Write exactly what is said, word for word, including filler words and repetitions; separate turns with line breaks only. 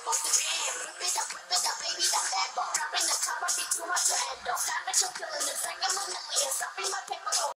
supposed to be. Rip it up, rip it up, baby, that bad boy. Dropping the top, I be too much to handle. Savage, I'm killing the track, I'm a million. Stopping my paper,